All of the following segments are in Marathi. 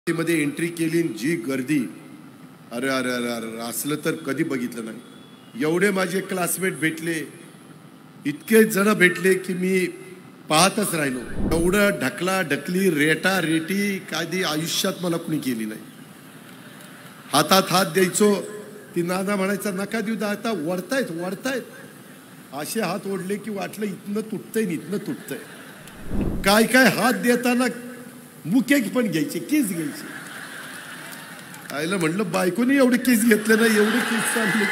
मध्ये एंट्री केली जी गर्दी, अरे अरे अरे अरे असलं तर कधी बघितलं नाही। एवढे माझे क्लासमेट भेटले, इतके जण भेटले की मी पाहतच राहिलो। एवढं ढकला ढकली रेटा रेटी कधी आयुष्यात मला कुणी केली नाही। हातात हात द्यायचो, ती नाना म्हणायचा नका देऊ, आता वडतायत वडतायत। असे हात ओढले की वाटलं इथनं तुटतंय इथनं तुटतंय। काय काय हात देताना मुके पण घ्यायचे, केस घ्यायचे। आईला म्हणलं बायकोनी एवढे केस घेतले नाही, एवढे केस चालले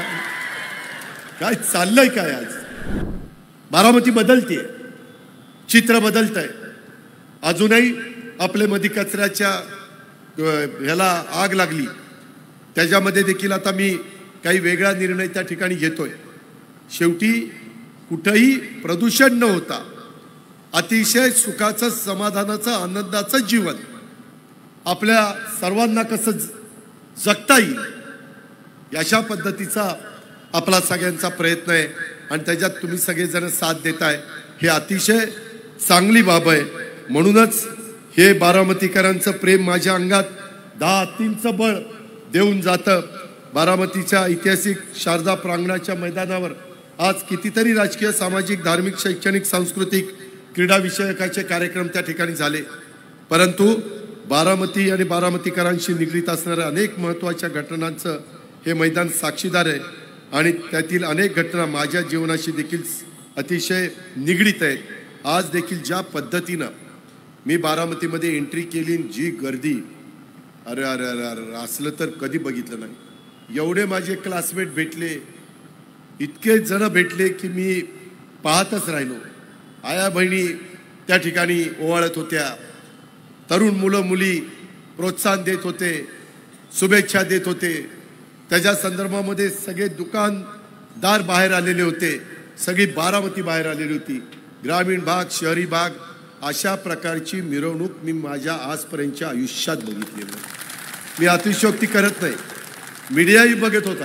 काय चाललंय काय? आज बारामती बदलते, चित्र बदलतंय। अजूनही आपले मध्ये कचऱ्याच्या ह्याला आग लागली, त्याच्यामध्ये देखील आता मी काही वेगळा निर्णय त्या ठिकाणी घेतोय। शेवटी कुठेही प्रदूषण न होता अतिशय सुखाचं, समाधानाचं, आनंदाचं जीवन आपल्या सर्वांना कसं जगता येईल अशा पद्धतीचा आपला सगळ्यांचा प्रयत्न आहे आणि त्याच्यात तुम्ही सगळेजण साथ देताय, हे अतिशय चांगली बाब आहे। म्हणूनच हे बारामतीकरांचं प्रेम माझ्या अंगात 10-3चं बळ देऊन जातं। बारामतीच्या ऐतिहासिक शारदा प्रांगणाच्या मैदानावर आज कितीतरी राजकीय, सामाजिक, धार्मिक, शैक्षणिक, सांस्कृतिक, क्रीडा विषयकाचे कार्यक्रम त्या ठिकाणी झाले, परंतु बारामती आणि बारामतीकरांशी निगडीत असणाऱ्या अनेक महत्त्वाच्या घटनांचं हे मैदान साक्षीदार आहे आणि त्यातील अनेक घटना माझ्या जीवनाशी देखील अतिशय निगडीत आहेत। आज देखील ज्या पद्धतीनं मी बारामतीमध्ये एंट्री केली, जी गर्दी, अरे अरे अरे अरे असलं तर कधी बघितलं नाही। एवढे माझे क्लासमेट भेटले, इतके जण भेटले की मी पाहतच राहिलो। आया बहिणी त्या ठिकाणी ओवाळत होत्या, तरुण मुलं मुली प्रोत्साहन देत होते, शुभेच्छा देत होते। त्याच्या संदर्भामध्ये सगळे दुकानदार बाहेर आलेले होते, सगळी बारामती बाहेर आलेली होती। ग्रामीण भाग, शहरी भाग, अशा प्रकारची मिरवणूक मी माझ्या आजपर्यंतच्या आयुष्यात बघितली नाही। मी अतिशयोक्ती करत नाही, मीडियाही बघत होता।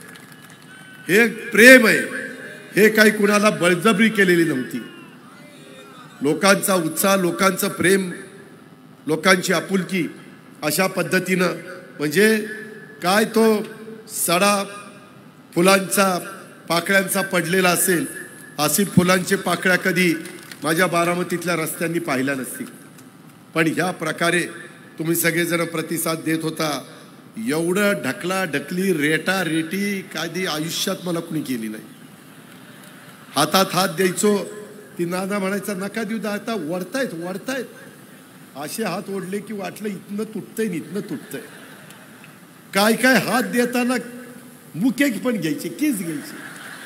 हे प्रेम आहे, हे काही कुणाला बळजबरी केलेली नव्हती। लोकांचा उत्साह, लोकांचं प्रेम, लोकांची आपुलकी अशा पद्धतीनं, म्हणजे काय तो सडा फुलांचा पाकळ्यांचा पडलेला असेल, अशी फुलांची पाकळ्या कधी माझ्या बारामतीतल्या रस्त्यांनी पाहिल्या नसतील। पण ह्या प्रकारे तुम्ही सगळेजण प्रतिसाद देत होता। एवढं ढकला ढकली रेटा रेटी कधी आयुष्यात मला कुणी केली नाही। हातात हात द्यायचो, ती नाना म्हणायचा नका देऊ, आता वडतायत वडतायत। असे हात ओढले की वाटलं इथनं तुटतंय इथनं तुटतंय। काय काय हात देताना मुके पण घ्यायचे, केस घ्यायचे।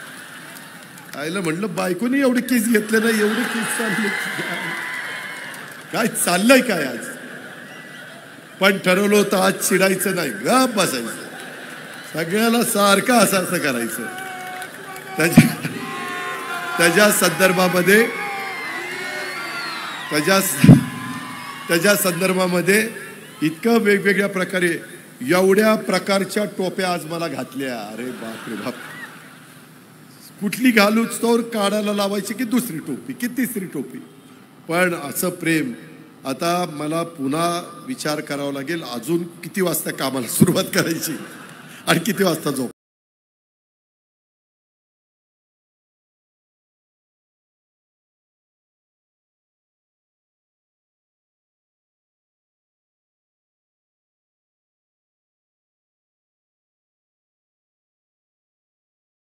आईला म्हणलं बायकोनी एवढे केस घेतले नाही, एवढे केस चालले काय चाललंय काय? आज पण ठरवलं होतं आज चिडायचं नाही, गप बसायचं, सगळ्याला सारखं असं करायचं। त्याच्या संदर्भामध्ये इतकं वेगवेगळ्या प्रकारे एवढ्या प्रकारच्या टोप्या आज मला घातल्या। अरे बाप रे बाप, कुठली घालूच तर काढायला लावायची की दुसरी टोपी की तिसरी टोपी। पण असं प्रेम आता मला पुन्हा विचार करावा लागेल, अजून किती वाजता कामाला सुरुवात करायची आणि किती वाजता झोप।